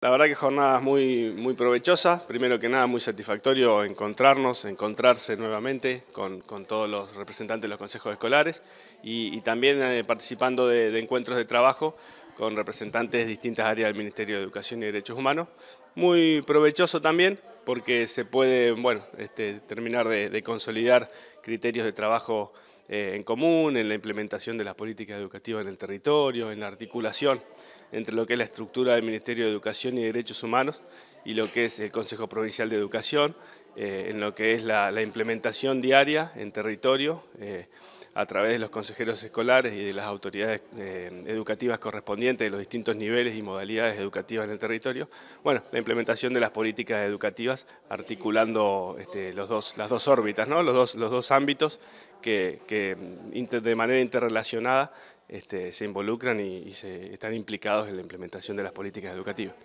La verdad que jornadas muy provechosas, primero que nada muy satisfactorio encontrarse nuevamente con todos los representantes de los consejos escolares y también participando de encuentros de trabajo con representantes de distintas áreas del Ministerio de Educación y Derechos Humanos. Muy provechoso también porque se puede terminar de consolidar criterios de trabajo en común, en la implementación de las políticas educativas en el territorio, en la articulación entre lo que es la estructura del Ministerio de Educación y Derechos Humanos y lo que es el Consejo Provincial de Educación, en lo que es la implementación diaria en territorio a través de los consejeros escolares y de las autoridades educativas correspondientes de los distintos niveles y modalidades educativas en el territorio. Bueno, la implementación de las políticas educativas articulando las dos órbitas, ¿no? los dos ámbitos que de manera interrelacionada se involucran y están implicados en la implementación de las políticas educativas.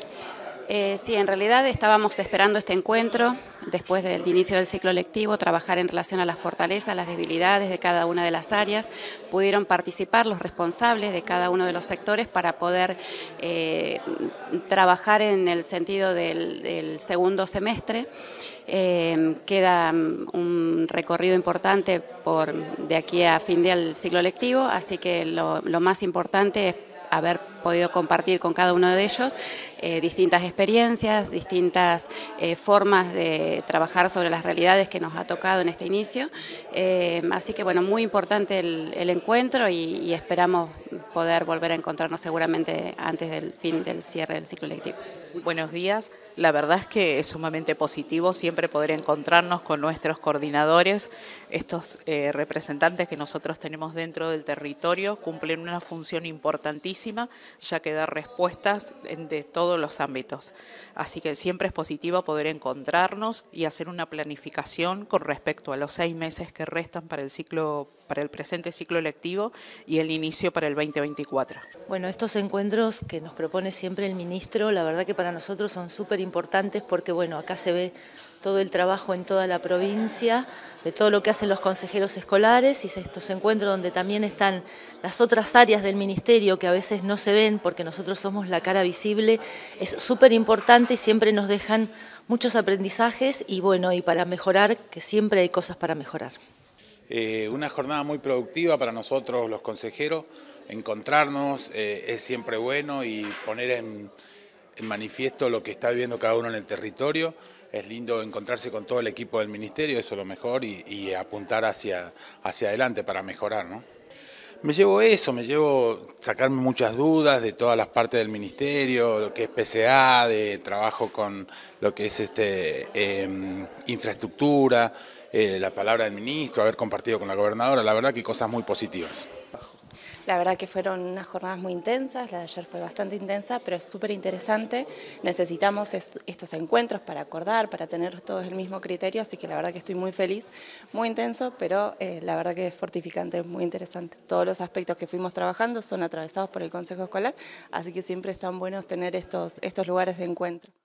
Sí, en realidad estábamos esperando este encuentro después del inicio del ciclo lectivo, trabajar en relación a las fortalezas, las debilidades de cada una de las áreas. Pudieron participar los responsables de cada uno de los sectores para poder trabajar en el sentido del segundo semestre. Queda un recorrido importante de aquí a fin del ciclo lectivo, así que lo más importante es haber podido compartir con cada uno de ellos distintas experiencias, distintas formas de trabajar sobre las realidades que nos ha tocado en este inicio. Así que bueno, muy importante el encuentro y esperamos poder volver a encontrarnos seguramente antes del fin del cierre del ciclo lectivo. Buenos días. La verdad es que es sumamente positivo siempre poder encontrarnos con nuestros coordinadores. Estos representantes que nosotros tenemos dentro del territorio cumplen una función importantísima, ya que dar respuestas de todos los ámbitos. Así que siempre es positivo poder encontrarnos y hacer una planificación con respecto a los 6 meses que restan para el presente ciclo lectivo y el inicio para el 2024. Bueno, estos encuentros que nos propone siempre el ministro, la verdad que para nosotros son súper importantes porque bueno, acá se ve todo el trabajo en toda la provincia, de todo lo que hacen los consejeros escolares y estos encuentros donde también están las otras áreas del ministerio que a veces no se ven porque nosotros somos la cara visible, es súper importante y siempre nos dejan muchos aprendizajes y bueno, y para mejorar, que siempre hay cosas para mejorar. Una jornada muy productiva para nosotros los consejeros, encontrarnos es siempre bueno y poner en manifiesto lo que está viviendo cada uno en el territorio. Es lindo encontrarse con todo el equipo del ministerio, eso es lo mejor, y apuntar hacia adelante para mejorar, ¿no? Me llevo eso, sacarme muchas dudas de todas las partes del ministerio, lo que es PCA, de trabajo con lo que es infraestructura, la palabra del ministro, haber compartido con la gobernadora, la verdad que cosas muy positivas. La verdad que fueron unas jornadas muy intensas, la de ayer fue bastante intensa, pero es súper interesante. Necesitamos estos encuentros para acordar, para tener todos el mismo criterio, así que la verdad que estoy muy feliz, muy intenso, pero la verdad que es fortificante, muy interesante. Todos los aspectos que fuimos trabajando son atravesados por el Consejo Escolar, así que siempre están buenos tener estos lugares de encuentro.